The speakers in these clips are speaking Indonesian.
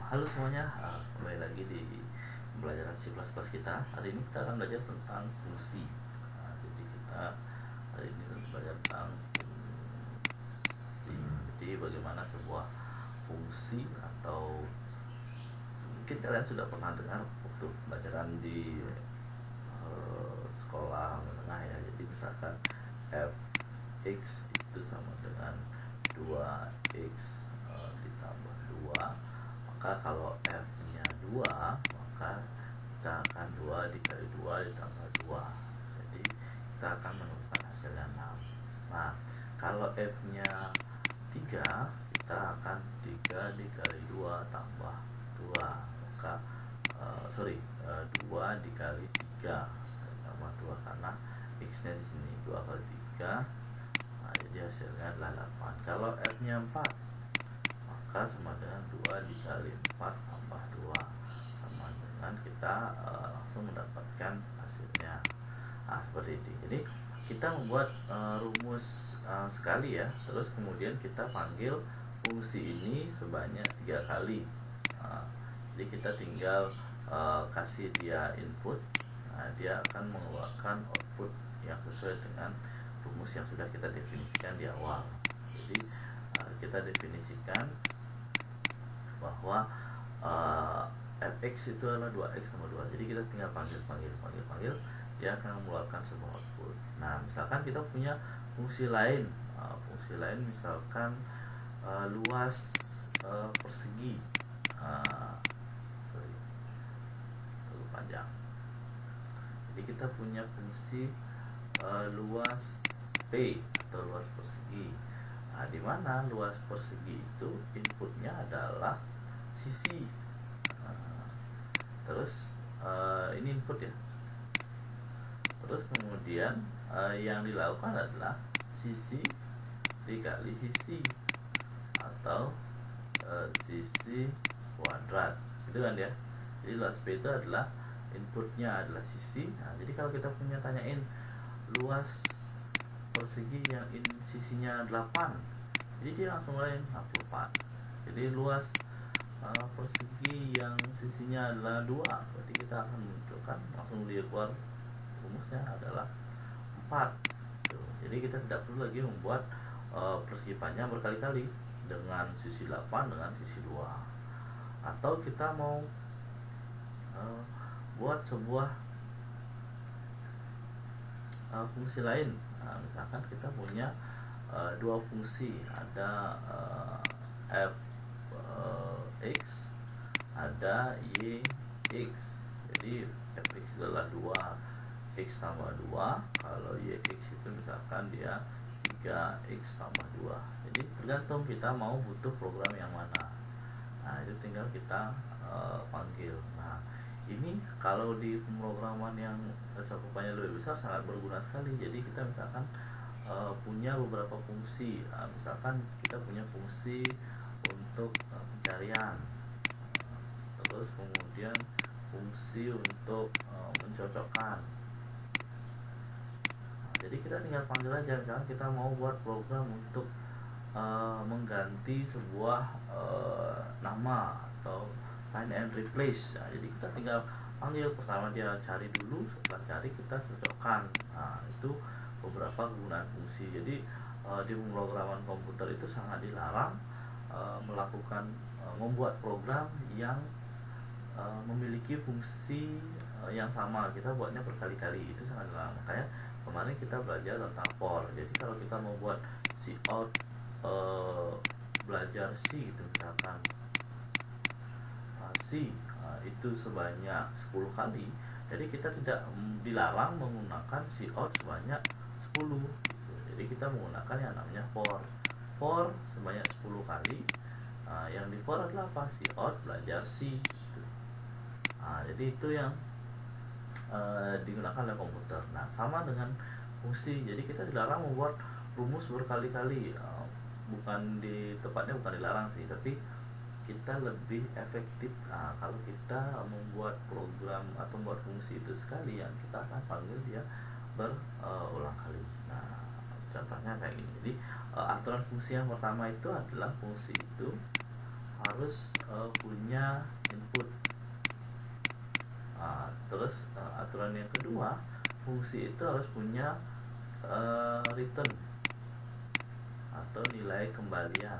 Halo semuanya, kembali lagi di pembelajaran C++ kita. Hari ini kita akan belajar tentang fungsi. Jadi kita hari ini akan belajar tentang fungsi. Jadi bagaimana sebuah fungsi, atau mungkin kalian sudah pernah dengar waktu pelajaran di sekolah menengah ya. Jadi misalkan fx itu sama dengan 2x ditambah 2. Maka kalau f-nya 2, maka kita akan 2 dikali 2 ditambah 2. Jadi kita akan menemukan hasilnya 6. Nah, kalau f-nya 3, kita akan 3 dikali 2 tambah 2. Maka 2 dikali 3 tambah 2, karena x-nya di sini 2 kali 3. Nah, jadi hasilnya adalah 8. Kalau f-nya 4, maka sama dengan 2 dikali 4 tambah 2, sama dengan kita langsung mendapatkan hasilnya. Nah, seperti ini. Jadi kita membuat rumus sekali ya, terus kemudian kita panggil fungsi ini sebanyak 3 kali. Jadi kita tinggal kasih dia input. Nah, dia akan mengeluarkan output yang sesuai dengan rumus yang sudah kita definisikan di awal. Jadi kita definisikan bahwa fx itu adalah 2x tambah 2. Jadi kita tinggal panggil, dia akan mengeluarkan sebuah output. Nah, misalkan kita punya fungsi lain, misalkan luas persegi, terlalu panjang. Jadi kita punya fungsi luas P atau luas persegi. Nah, di mana luas persegi itu inputnya adalah sisi. Terus ini input ya. Terus kemudian yang dilakukan adalah sisi dikali sisi, atau sisi kuadrat, gitu kan ya. Jadi luas P itu adalah inputnya adalah sisi. Nah, jadi kalau kita punya tanyain luas persegi yang sisinya 8, jadi dia langsung lain 64. Jadi luas persegi yang sisinya adalah 2, berarti kita akan munculkan langsung dia keluar rumusnya adalah 4. Jadi kita tidak perlu lagi membuat persegi panjang berkali-kali dengan sisi 8 dengan sisi 2. Atau kita mau buat sebuah fungsi lain. Nah, misalkan kita punya dua fungsi, ada f x, ada y x. Jadi fx adalah 2 x tambah 2. Kalau y x itu misalkan dia 3x tambah 2. Jadi tergantung kita mau butuh program yang mana. Nah, itu tinggal kita panggil. Nah, ini kalau di pemrograman yang cakupannya lebih besar sangat berguna sekali. Jadi kita misalkan punya beberapa fungsi. Misalkan kita punya fungsi untuk pencarian, terus kemudian fungsi untuk mencocokkan. Jadi kita tinggal panggil aja. Misalkan kita mau buat program untuk mengganti sebuah nama atau find and replace. Nah, jadi kita tinggal panggil. Pertama dia cari dulu, setelah cari kita cocokkan. Nah, itu beberapa kegunaan fungsi. Jadi di pemrograman komputer itu sangat dilarang melakukan membuat program yang memiliki fungsi yang sama. Kita buatnya berkali-kali, itu sangat dilarang. Makanya kemarin kita belajar tentang for. Jadi kalau kita mau buat cout belajar C gitu, misalkan C itu sebanyak 10 kali, jadi kita tidak dilarang menggunakan cout sebanyak 10 gitu. Jadi kita menggunakan yang namanya for sebanyak 10 kali. Yang di for adalah apa? Cout belajar C gitu. Jadi itu yang digunakan oleh komputer. Nah, sama dengan fungsi. Jadi kita dilarang membuat rumus berkali-kali. Tepatnya bukan dilarang sih, tapi kita lebih efektif kalau kita membuat program atau membuat fungsi itu sekali, yang kita akan panggil dia berulang kali. Nah, contohnya kayak gini. Jadi aturan fungsi yang pertama itu adalah fungsi itu harus punya input. Terus aturan yang kedua, fungsi itu harus punya return atau nilai kembalian.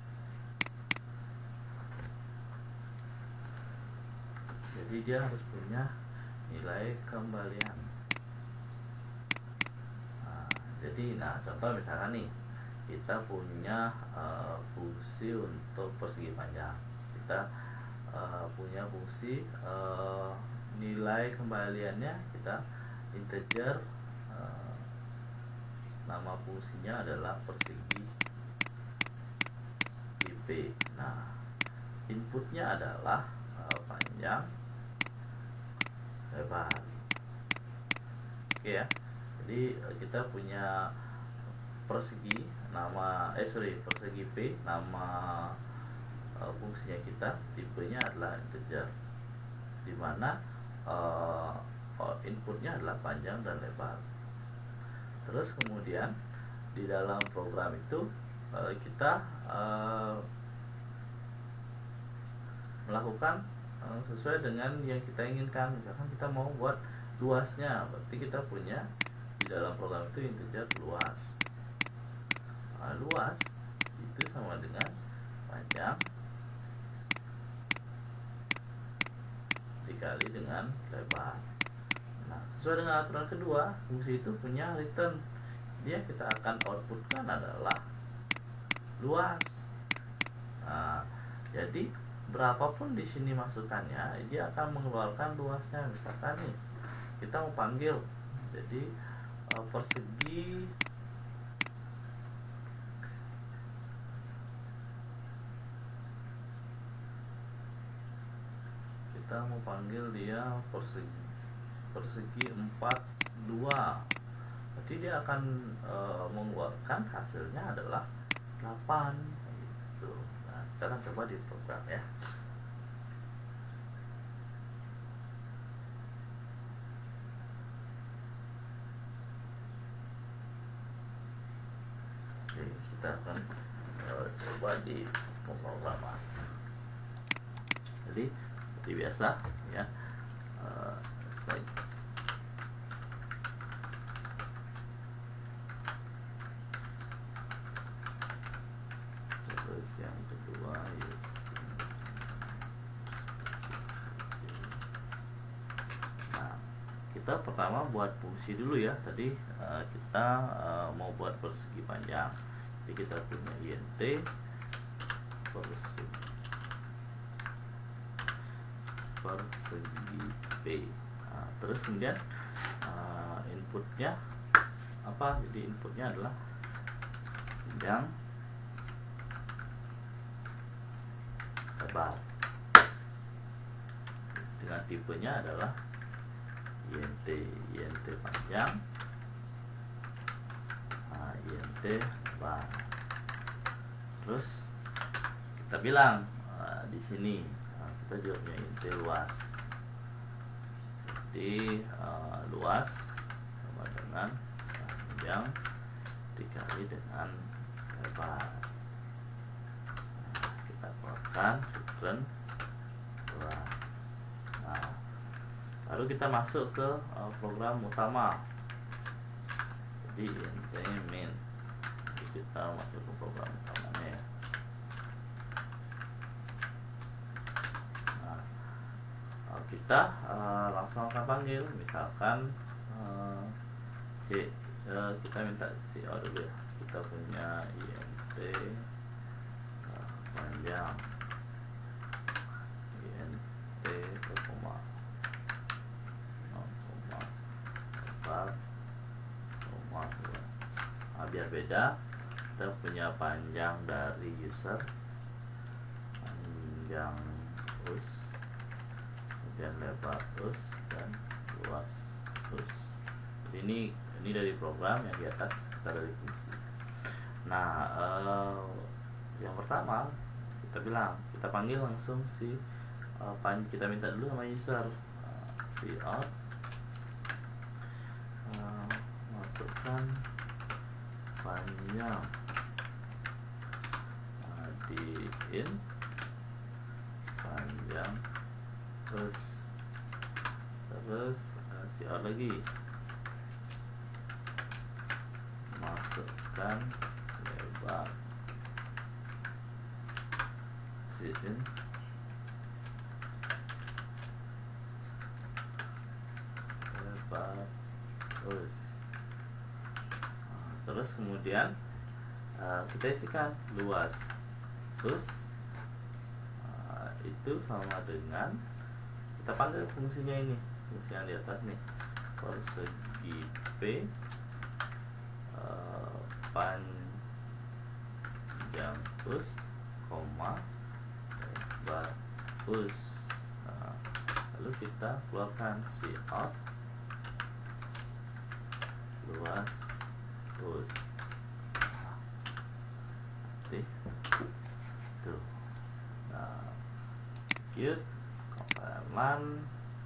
Jadi dia harus punya nilai kembalian. Jadi contoh misalkan nih, kita punya fungsi untuk persegi panjang. Kita punya fungsi nilai kembaliannya kita integer, nama fungsinya adalah persegi IP. Nah, inputnya adalah panjang, lebar. Oke ya. Jadi kita punya persegi persegi P, nama fungsinya kita, tipenya adalah integer, dimana inputnya adalah panjang dan lebar. Terus kemudian di dalam program itu kita melakukan sesuai dengan yang kita inginkan. Misalkan kita mau buat luasnya, berarti kita punya di dalam program itu integer luas. Luas itu sama dengan panjang dikali dengan lebar. Nah, sesuai dengan aturan kedua, fungsi itu punya return. Dia kita akan outputkan adalah luas. Jadi berapapun di sini masukannya, dia akan mengeluarkan luasnya. Misalkan nih, kita mau panggil, jadi persegi kita mau panggil dia persegi 42, berarti dia akan mengeluarkan hasilnya adalah 8 gitu. Nah, kita akan coba di program ya. Oke, kita akan coba di pemrograman. Jadi seperti biasa ya, slide. Terus yang kedua kita pertama buat fungsi dulu ya. Tadi kita mau buat persegi panjang, jadi kita punya int persegi P. Terus kemudian inputnya apa? Jadi inputnya adalah panjang, lebar, dengan tipenya adalah int panjang, int lebar. Terus kita bilang di sini kita juga punya int luas. Jadi luas sama dengan panjang dikali dengan lebar. Kita keluarkan return luas. Lalu kita masuk ke program utama. Jadi int main. Jadi kita masuk ke program utamanya ya. Kita langsung akan panggil, misalkan kita minta CO dulu ya. Kita punya int panjang, int biar beda, kita punya panjang dari user, panjang us, kemudian lebar us, dan luas us. Ini dari program, yang di atas kita dari fungsi. Nah, yang pertama kita bilang, kita panggil langsung si kita minta dulu sama user, si out, masukkan panjang di in, panjang, terus si out lagi, masukkan lebar sini, lebar terus kemudian kita isikan luas, terus itu sama dengan kita panggil fungsinya ini, fungsi yang di atas nih, persegi P panjang plus koma lebar plus. Lalu kita keluarkan si out luas plus tuh. Nah, cute kompilan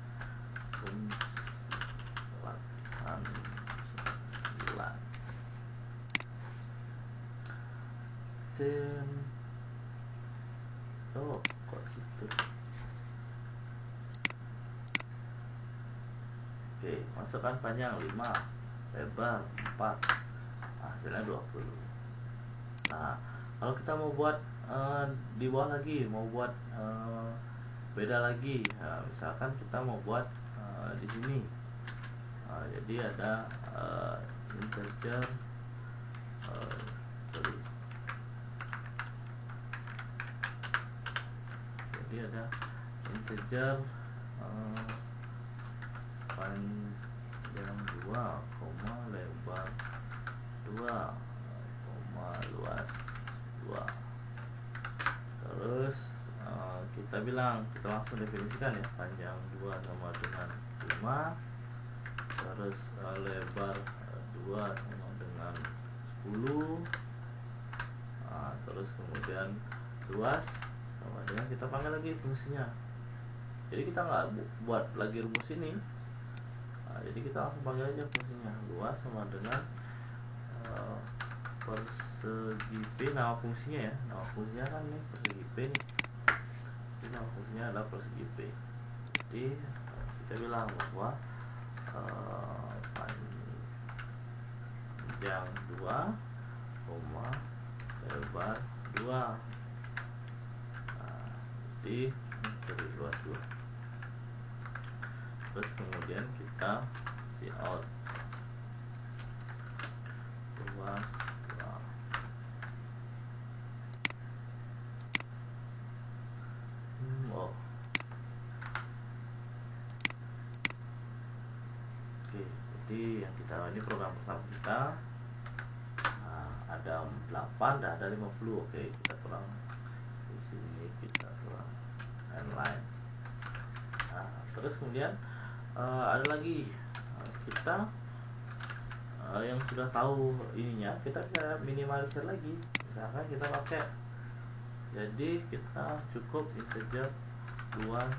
latihan 9 sen. Oh, kok situ. Oke, masukkan panjang 5, lebar 4, hasilnya 20. Nah, kalau kita mau buat di bawah lagi, mau buat beda lagi, nah, misalkan kita mau buat di sini, jadi ada integer, jadi ada integer panjang 2, lebar 2, luas 2. Terus kita langsung definisikan ya, panjang 2 sama dengan 5, terus lebar 2 sama dengan 10, terus kemudian luas sama dengan, kita panggil lagi fungsinya. Jadi kita nggak buat lagi rumus ini, jadi kita langsung panggil aja fungsinya, luas sama dengan persegi P, nama fungsinya ya, nama fungsinya kan nih persegi P nih, jadi nama fungsinya adalah persegi P. Jadi kita bilang bahwa panjang 2, lebar 2, jadi dari luas 2. Terus kemudian kita si out luas 2. Oke, jadi yang kita ini program pertama kita, ada 8 dan ada 50. Oke, kita kurang di sini, kita kurang line. Terus kemudian ada lagi, kita yang sudah tahu ininya, kita bisa minimalisir lagi. Misalkan kita pakai, jadi kita cukup integer luas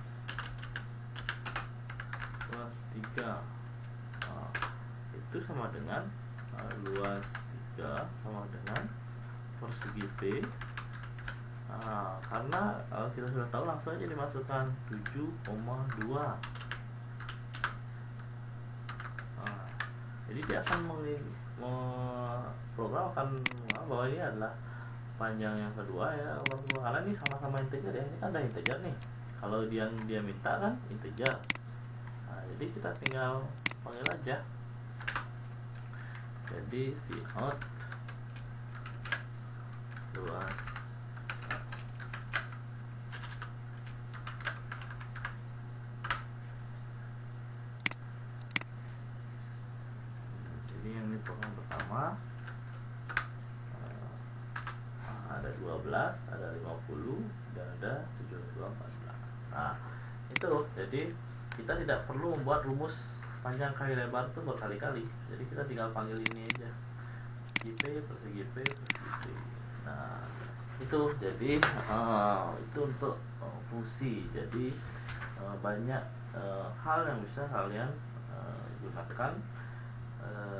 3, itu sama dengan luas 3 sama dengan persegi P. Karena kita sudah tahu, langsung aja dimasukkan 7,2. Jadi dia akan program akan bahwa ini adalah panjang yang kedua ya, karena ini sama-sama integer ya, ini kan ada integer nih. Kalau dia minta kan integer, jadi kita tinggal panggil aja. Jadi si out luas program pertama, ada 12, ada 50, dan ada 72, 14. Nah, itu loh. Jadi kita tidak perlu membuat rumus panjang kali lebar itu berkali-kali. Jadi kita tinggal panggil ini aja, persegi P. Nah, itu jadi itu untuk fungsi. Jadi banyak hal yang bisa kalian gunakan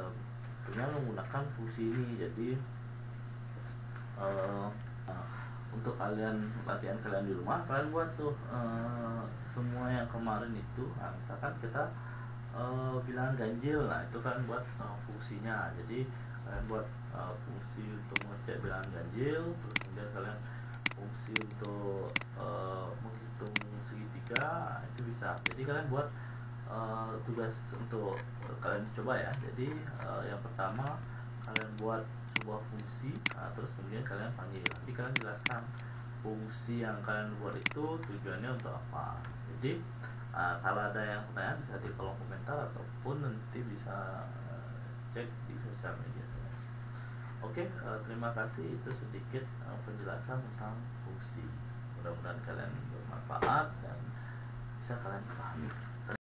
dengan menggunakan fungsi ini. Jadi untuk kalian latihan kalian di rumah, kalian buat tuh semua yang kemarin itu. Nah, misalkan kita bilangan ganjil, nah itu kan buat fungsinya. Jadi kalian buat fungsi untuk mengecek bilangan ganjil, terus kemudian kalian fungsi untuk menghitung segitiga, itu bisa. Jadi kalian buat tugas untuk kalian coba ya. Jadi yang pertama kalian buat sebuah fungsi, terus kemudian kalian panggil. Nanti kalian jelaskan fungsi yang kalian buat itu tujuannya untuk apa. Jadi kalau ada yang pertanyaan bisa di kolom komentar ataupun nanti bisa cek di sosial media saya. Oke, terima kasih. Itu sedikit penjelasan tentang fungsi. Mudah-mudahan kalian bermanfaat dan bisa kalian pahami.